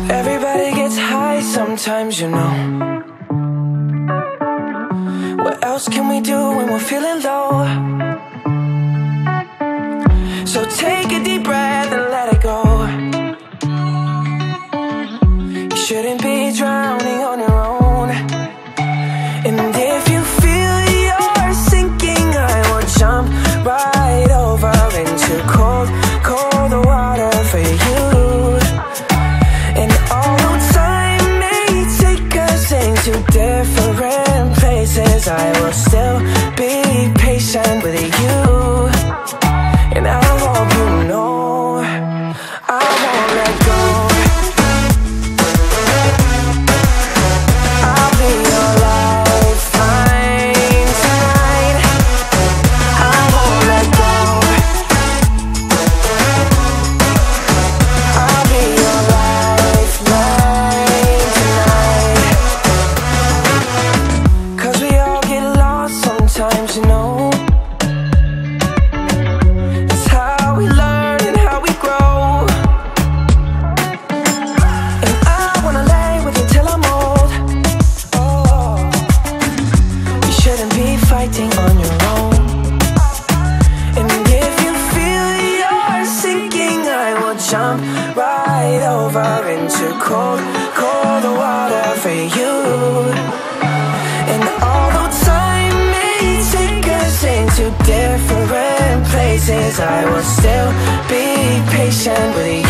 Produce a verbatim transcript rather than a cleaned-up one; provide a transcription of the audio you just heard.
Everybody gets high sometimes, you know. What else can we do when we're feeling low? So take a deep breath and let it go. You shouldn't be drowning on your own. And if you feel you're sinking, I will jump right over into cold, cold water for you. And although time may take us into different places, I will still be patient with you. And I hope you know I won't let go. I'll be your lifeline tonight. I won't let go. I'll be your lifeline tonight. 'Cause we all get lost sometimes, you know. Fighting on your own. And if you feel you're sinking, I will jump right over into cold, cold water for you. And although time may take us into different places, I will still be patient with you.